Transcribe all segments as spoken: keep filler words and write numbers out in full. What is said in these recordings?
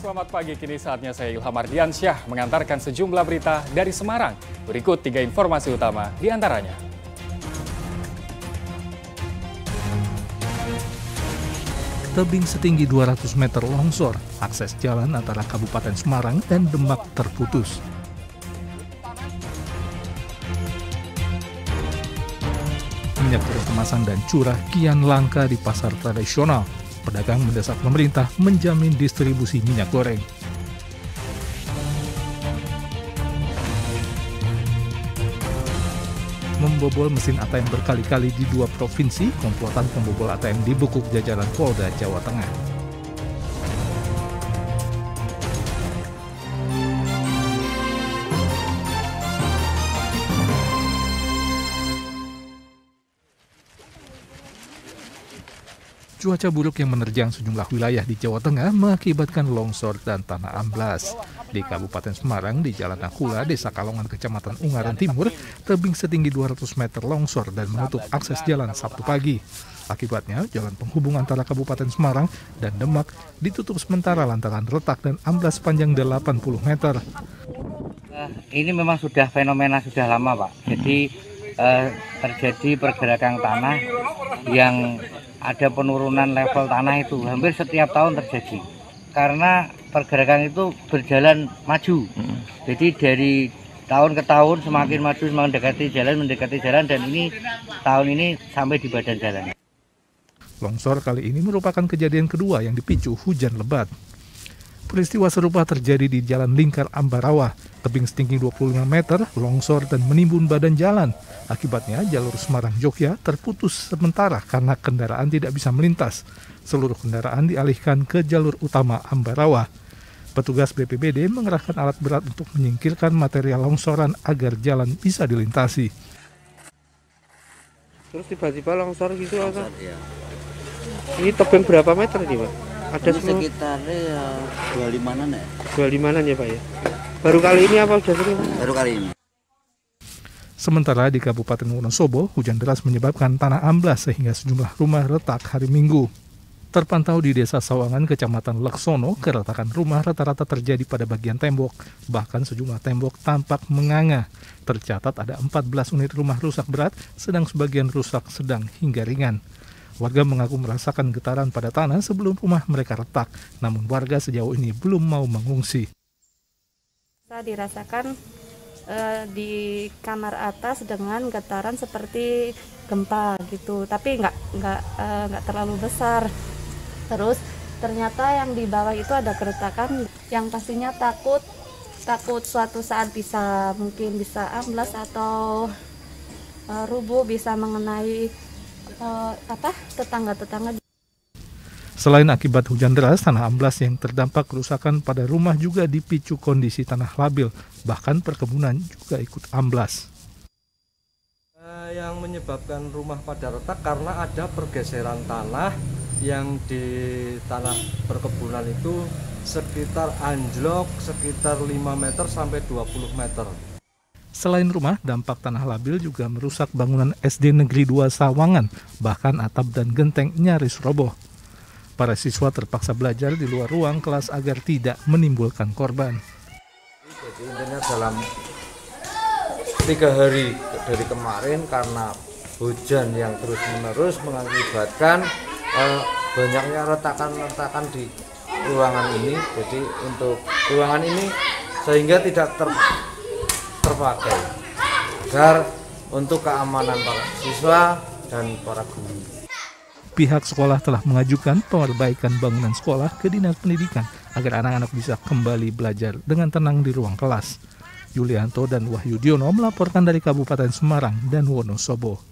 selamat pagi. Kini saatnya saya Ilham Ardiansyah mengantarkan sejumlah berita dari Semarang. Berikut tiga informasi utama di antaranya. Tebing setinggi dua ratus meter longsor, akses jalan antara Kabupaten Semarang dan Demak terputus. Minyak goreng kemasan dan curah kian langka di pasar tradisional. Pedagang mendesak pemerintah menjamin distribusi minyak goreng. Membobol mesin A T M berkali-kali di dua provinsi, komplotan pembobol A T M dibekuk jajaran Polda Jawa Tengah. Cuaca buruk yang menerjang sejumlah wilayah di Jawa Tengah mengakibatkan longsor dan tanah amblas. Di Kabupaten Semarang, di Jalan Nakula, Desa Kalongan, Kecamatan Ungaran Timur, tebing setinggi dua ratus meter longsor dan menutup akses jalan Sabtu pagi. Akibatnya, jalan penghubung antara Kabupaten Semarang dan Demak ditutup sementara lantaran retak dan amblas sepanjang delapan puluh meter. Ini memang sudah fenomena sudah lama, Pak. Jadi eh, terjadi pergerakan tanah yang ada penurunan level tanah itu hampir setiap tahun terjadi karena pergerakan itu berjalan maju. Hmm. Jadi dari tahun ke tahun semakin maju, semakin mendekati jalan, mendekati jalan dan ini tahun ini sampai di badan jalan. Longsor kali ini merupakan kejadian kedua yang dipicu hujan lebat. Peristiwa serupa terjadi di Jalan Lingkar Ambarawa, tebing setinggi dua puluh lima meter, longsor dan menimbun badan jalan. Akibatnya jalur Semarang-Jogja terputus sementara karena kendaraan tidak bisa melintas. Seluruh kendaraan dialihkan ke jalur utama Ambarawa. Petugas B P B D mengerahkan alat berat untuk menyingkirkan material longsoran agar jalan bisa dilintasi. Terus tiba-tiba longsor gitu, longsor, ya. Ini tebing berapa meter nih, Pak? Ada ini sekitarnya ya dua puluh limaan ya. dua puluh limaan ya, Pak ya. Baru kali ini apa sudah sering? Baru kali ini. Sementara di Kabupaten Wonosobo, hujan deras menyebabkan tanah amblas sehingga sejumlah rumah retak hari Minggu. Terpantau di Desa Sawangan, Kecamatan Laksono, keretakan rumah rata-rata terjadi pada bagian tembok. Bahkan sejumlah tembok tampak menganga. Tercatat ada empat belas unit rumah rusak berat, sedang sebagian rusak sedang hingga ringan. Warga mengaku merasakan getaran pada tanah sebelum rumah mereka retak, namun warga sejauh ini belum mau mengungsi. Bisa dirasakan eh, di kamar atas dengan getaran seperti gempa gitu, tapi nggak nggak eh, nggak terlalu besar. Terus ternyata yang di bawah itu ada keretakan yang pastinya takut takut suatu saat bisa mungkin bisa amblas atau eh, rubuh, bisa mengenai Uh, apa tetangga-tetangga. Selain akibat hujan deras, tanah amblas yang terdampak kerusakan pada rumah juga dipicu kondisi tanah labil, bahkan perkebunan juga ikut amblas. Uh, yang menyebabkan rumah pada retak karena ada pergeseran tanah yang di tanah perkebunan itu sekitar anjlok sekitar lima meter sampai dua puluh meter. Selain rumah, dampak tanah labil juga merusak bangunan S D Negeri dua Sawangan, bahkan atap dan genteng nyaris roboh. Para siswa terpaksa belajar di luar ruang kelas agar tidak menimbulkan korban. Jadi intinya dalam tiga hari dari kemarin karena hujan yang terus-menerus mengakibatkan eh, banyaknya retakan-retakan di ruangan ini. Jadi untuk ruangan ini sehingga tidak ter terpakai agar untuk keamanan para siswa dan para guru. Pihak sekolah telah mengajukan perbaikan bangunan sekolah ke Dinas Pendidikan agar anak-anak bisa kembali belajar dengan tenang di ruang kelas. Yulianto dan Wahyu Diono melaporkan dari Kabupaten Semarang dan Wonosobo.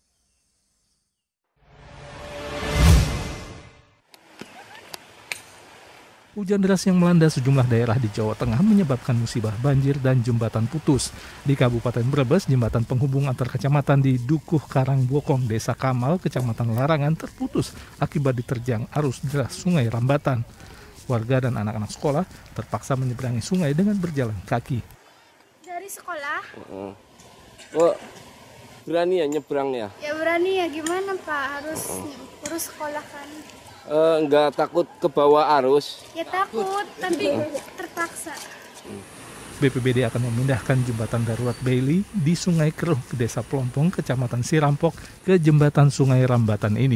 Hujan deras yang melanda sejumlah daerah di Jawa Tengah menyebabkan musibah banjir dan jembatan putus. Di Kabupaten Brebes, jembatan penghubung antar kecamatan di Dukuh Karangbokong, Desa Kamal, Kecamatan Larangan terputus akibat diterjang arus deras Sungai Rambatan. Warga dan anak-anak sekolah terpaksa menyeberangi sungai dengan berjalan kaki. Dari sekolah? Oh, oh berani ya nyebrang ya? Ya berani ya, gimana Pak, harus urus sekolah kan. uh, nggak takut ke bawah arus? Ya takut, tapi terpaksa. B P B D akan memindahkan jembatan darurat Bailey di Sungai Keruh ke Desa Plompong, Kecamatan Sirampok, ke jembatan Sungai Rambatan ini.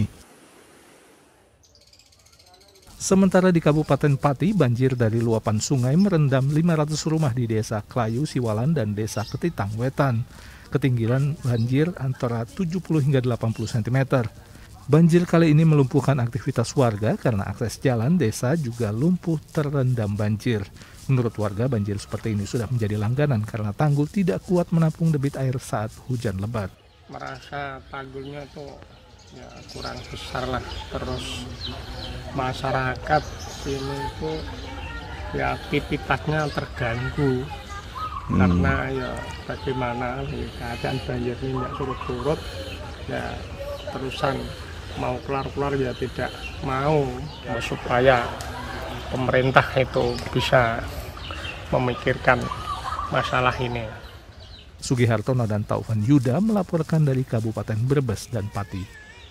Sementara di Kabupaten Pati, banjir dari luapan sungai merendam lima ratus rumah di Desa Klayu, Siwalan, dan Desa Ketitang Wetan. Ketinggian banjir antara tujuh puluh hingga delapan puluh sentimeter. Banjir kali ini melumpuhkan aktivitas warga karena akses jalan desa juga lumpuh terendam banjir. Menurut warga, banjir seperti ini sudah menjadi langganan karena tanggul tidak kuat menampung debit air saat hujan lebat. Merasa tanggulnya tuh ya kurang besar lah, terus masyarakat ini itu ya aktivitasnya terganggu hmm. karena ya bagaimana ya, keadaan banjir ini tidak surut-surut ya terusan mau keluar-keluar ya tidak mau ya, supaya pemerintah itu bisa memikirkan masalah ini. Sugihartono dan Taufan Yuda melaporkan dari Kabupaten Brebes dan Pati.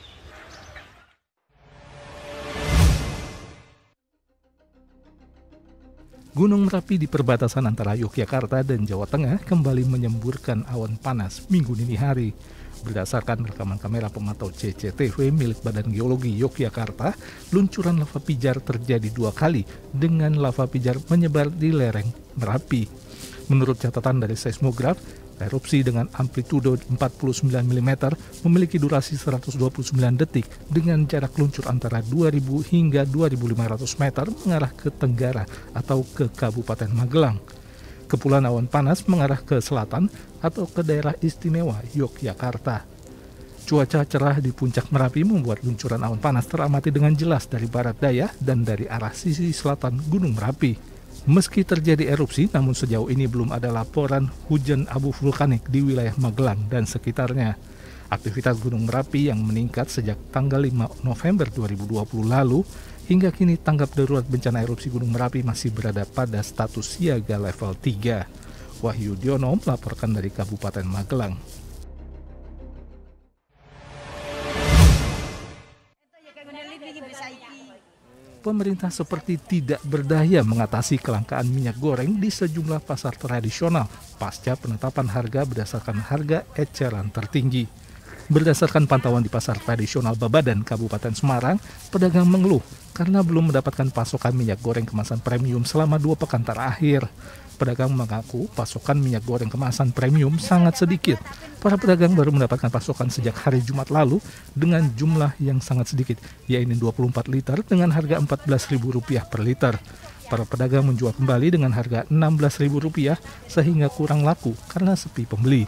Gunung Merapi di perbatasan antara Yogyakarta dan Jawa Tengah kembali menyemburkan awan panas minggu dini hari. Berdasarkan rekaman kamera pemantau C C T V milik Badan Geologi Yogyakarta, luncuran lava pijar terjadi dua kali dengan lava pijar menyebar di lereng Merapi. Menurut catatan dari seismograf, erupsi dengan amplitudo empat puluh sembilan milimeter memiliki durasi seratus dua puluh sembilan detik dengan jarak luncur antara dua ribu hingga dua ribu lima ratus meter mengarah ke tenggara atau ke Kabupaten Magelang. Kepulan awan panas mengarah ke selatan atau ke daerah istimewa Yogyakarta. Cuaca cerah di puncak Merapi membuat luncuran awan panas teramati dengan jelas dari barat daya dan dari arah sisi selatan Gunung Merapi. Meski terjadi erupsi, namun sejauh ini belum ada laporan hujan abu vulkanik di wilayah Magelang dan sekitarnya. Aktivitas Gunung Merapi yang meningkat sejak tanggal lima November dua ribu dua puluh lalu, hingga kini tanggap darurat bencana erupsi Gunung Merapi masih berada pada status siaga level tiga. Wahyu Diono melaporkan dari Kabupaten Magelang. Pemerintah seperti tidak berdaya mengatasi kelangkaan minyak goreng di sejumlah pasar tradisional pasca penetapan harga berdasarkan harga eceran tertinggi. Berdasarkan pantauan di pasar tradisional Babadan, Kabupaten Semarang, pedagang mengeluh karena belum mendapatkan pasokan minyak goreng kemasan premium selama dua pekan terakhir. Pedagang mengaku pasokan minyak goreng kemasan premium sangat sedikit. Para pedagang baru mendapatkan pasokan sejak hari Jumat lalu dengan jumlah yang sangat sedikit, yaitu dua puluh empat liter dengan harga empat belas ribu rupiah per liter. Para pedagang menjual kembali dengan harga enam belas ribu rupiah sehingga kurang laku karena sepi pembeli.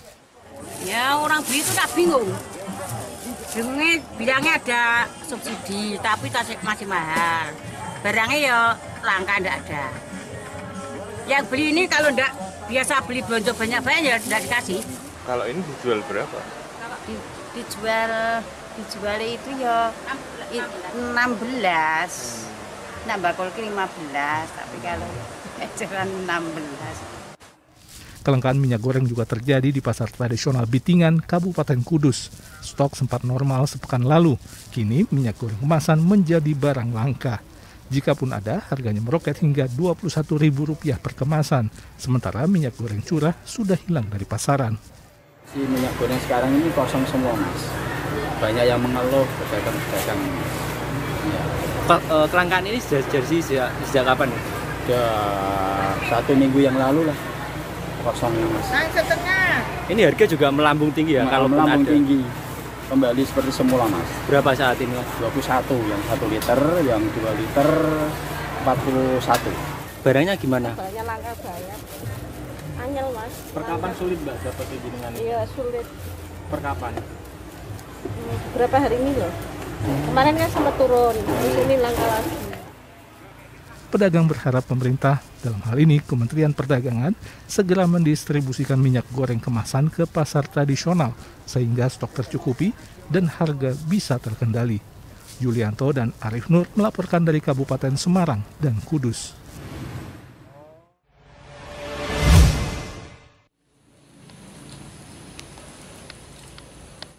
Ya orang beli itu tak bingung. Bingungnya bilangnya ada subsidi tapi masih mahal. Barangnya ya langka enggak ada. Yang beli ini kalau enggak biasa beli belanja banyak-banyak ya enggak dikasih. Kalau ini dijual berapa? Di, dijual dijual itu ya enam belas. Nambah kolki lima belas, tapi kalau eceran enam belas. Kelangkaan minyak goreng juga terjadi di pasar tradisional Bitingan, Kabupaten Kudus. Stok sempat normal sepekan lalu. Kini minyak goreng kemasan menjadi barang langka. Jikapun ada, harganya meroket hingga dua puluh satu ribu rupiah per kemasan. Sementara minyak goreng curah sudah hilang dari pasaran. Si minyak goreng sekarang ini kosong semua, Mas. Banyak yang mengeluh pedagang-pedagang. Ya. Kelangkaan ini sejak, sejak, sejak kapan? Ya, satu minggu yang lalu lah. Kosongnya, Mas. Ini harga juga melambung tinggi ya? Kalau melambung ada. tinggi. Kembali seperti semula, Mas. Berapa saat ini, Mas? dua puluh satu, yang satu liter, yang dua liter, empat puluh satu. Barangnya gimana? Barangnya langka banget. Anyel, Mas. Perkapan sulit, Mbak, dapat dengan ini? Iya, sulit. Perkapan? Hmm, berapa hari ini loh. Kemarin kan sempat turun, terus ini langka lagi. Pedagang berharap pemerintah, dalam hal ini Kementerian Perdagangan, segera mendistribusikan minyak goreng kemasan ke pasar tradisional sehingga stok tercukupi dan harga bisa terkendali. Yulianto dan Arif Nur melaporkan dari Kabupaten Semarang dan Kudus.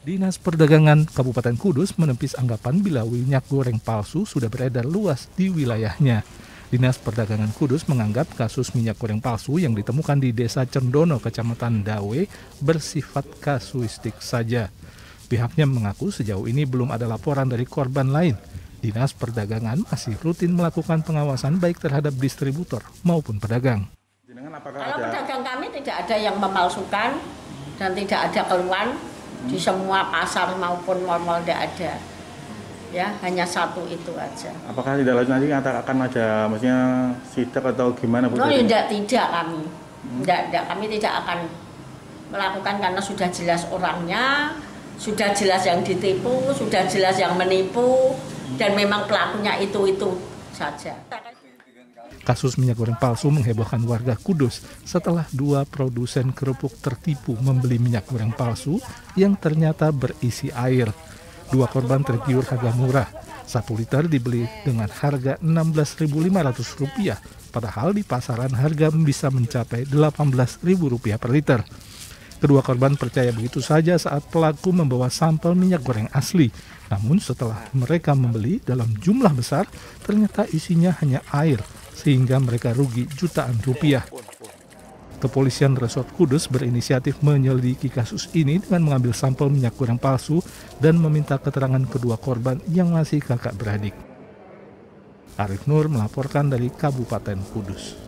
Dinas Perdagangan Kabupaten Kudus menepis anggapan bila minyak goreng palsu sudah beredar luas di wilayahnya. Dinas Perdagangan Kudus menganggap kasus minyak goreng palsu yang ditemukan di Desa Cendono, Kecamatan Dawe bersifat kasuistik saja. Pihaknya mengaku sejauh ini belum ada laporan dari korban lain. Dinas Perdagangan masih rutin melakukan pengawasan baik terhadap distributor maupun pedagang. Kalau pedagang kami tidak ada yang memalsukan dan tidak ada keluhan di semua pasar maupun mal-mal, tidak ada. Ya, hanya satu itu aja. Apakah tidak lanjut nanti akan ada maksudnya sidak atau gimana Bu? No, tidak, tidak kami. Tidak, tidak, kami tidak akan melakukan karena sudah jelas orangnya, sudah jelas yang ditipu, sudah jelas yang menipu, dan memang pelakunya itu-itu saja. Kasus minyak goreng palsu menghebohkan warga Kudus setelah dua produsen kerupuk tertipu membeli minyak goreng palsu yang ternyata berisi air. Dua korban tergiur harga murah. Satu liter dibeli dengan harga enam belas ribu lima ratus rupiah, padahal di pasaran harga bisa mencapai delapan belas ribu rupiah per liter. Kedua korban percaya begitu saja saat pelaku membawa sampel minyak goreng asli. Namun setelah mereka membeli dalam jumlah besar, ternyata isinya hanya air, sehingga mereka rugi jutaan rupiah. Kepolisian Resort Kudus berinisiatif menyelidiki kasus ini dengan mengambil sampel minyak goreng palsu dan meminta keterangan kedua korban yang masih kakak beradik. Arif Nur melaporkan dari Kabupaten Kudus.